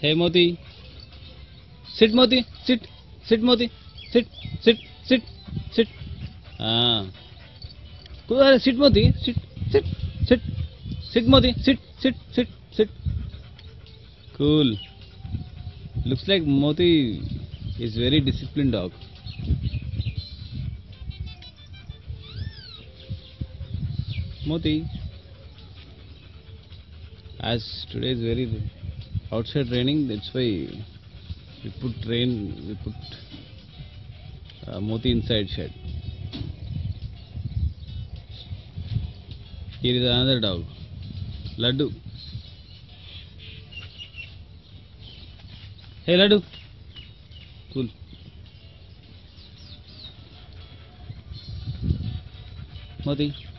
Hey Mothi, sit Mothi, sit, sit Mothi, sit, sit, sit, sit. Ah, cool. Sit Mothi, sit, sit, sit, sit Mothi, sit, sit, sit, sit. Cool. Looks like Mothi is very disciplined dog. Mothi, as today is very outside raining, that's why we put Mothi inside shed. Here is another dog, Laddu. Hey Laddu, cool. Mothi.